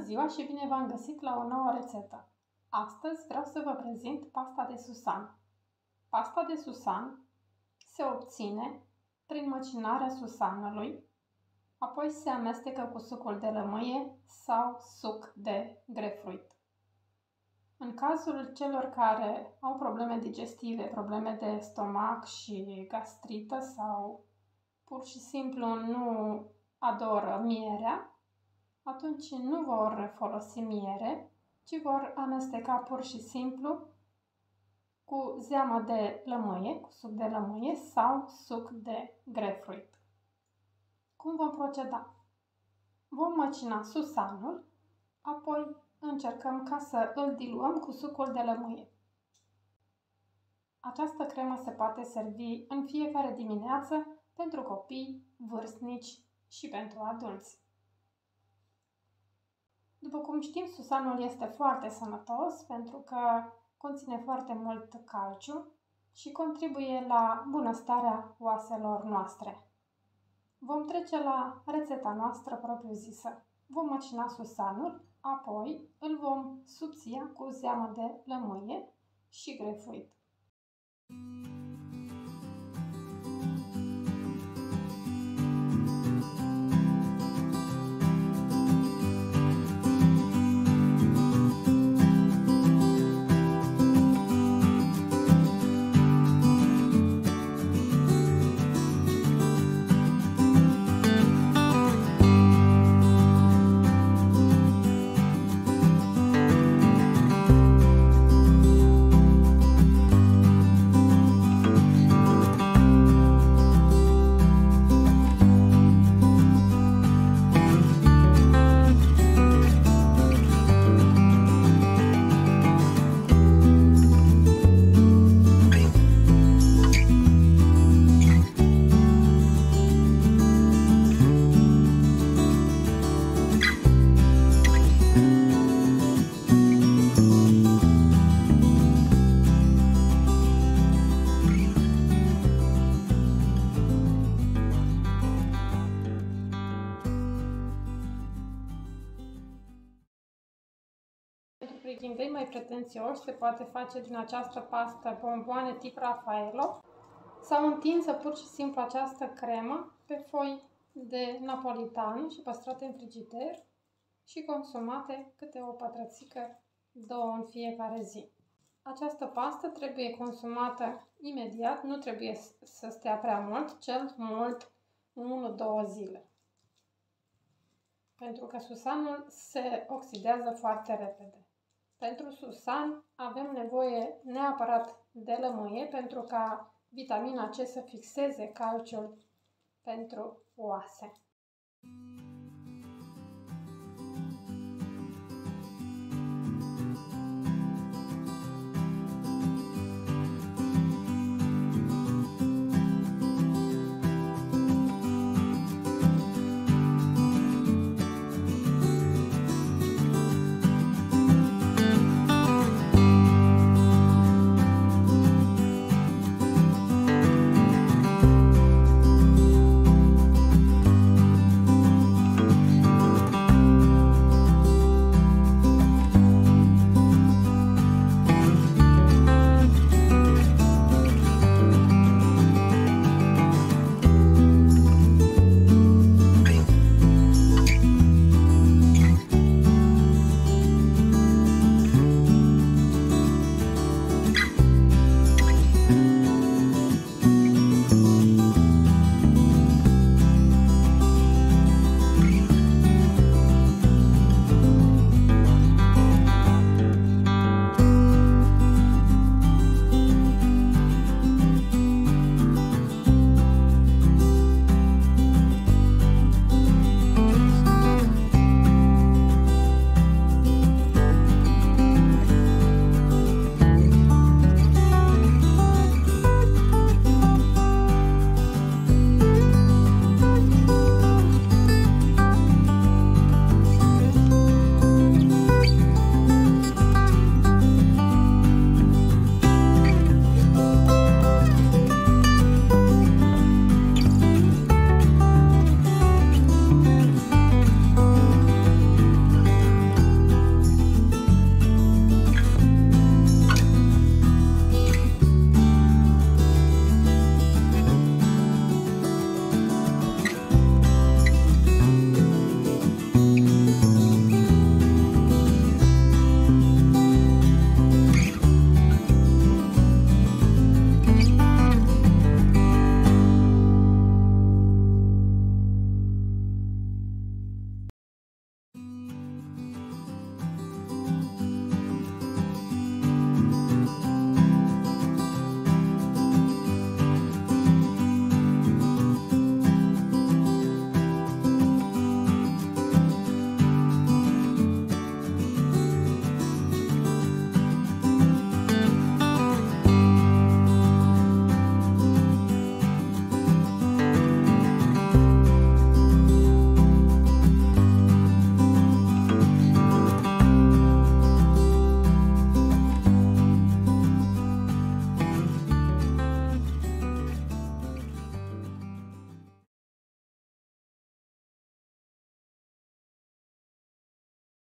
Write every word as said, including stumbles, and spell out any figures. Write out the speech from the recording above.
ziua și bine v-am găsit la o nouă rețetă! Astăzi vreau să vă prezint pasta de susan. Pasta de susan se obține prin măcinarea susanului, apoi se amestecă cu sucul de lămâie sau suc de grapefruit. În cazul celor care au probleme digestive, probleme de stomac și gastrită sau pur și simplu nu adoră mierea, atunci nu vor folosi miere, ci vor amesteca pur și simplu cu zeamă de lămâie, cu suc de lămâie sau suc de grapefruit. Cum vom proceda? Vom măcina susanul, apoi încercăm ca să îl diluăm cu sucul de lămâie. Această cremă se poate servi în fiecare dimineață pentru copii, vârstnici și pentru adulți. După cum știm, susanul este foarte sănătos pentru că conține foarte mult calciu și contribuie la bunăstarea oaselor noastre. Vom trece la rețeta noastră propriu-zisă. Vom măcina susanul, apoi îl vom subția cu zeamă de lămâie și grapefruit. Pentru ghimbei mai pretențioși se poate face din această pastă bomboane tip Raffaello sau întinsă pur și simplu această cremă pe foi de napolitan și păstrate în frigider și consumate câte o pătrățică, două în fiecare zi. Această pastă trebuie consumată imediat, nu trebuie să stea prea mult, cel mult unu două zile. Pentru că susanul se oxidează foarte repede. Pentru susan avem nevoie neapărat de lămâie pentru ca vitamina C să fixeze calciul pentru oase.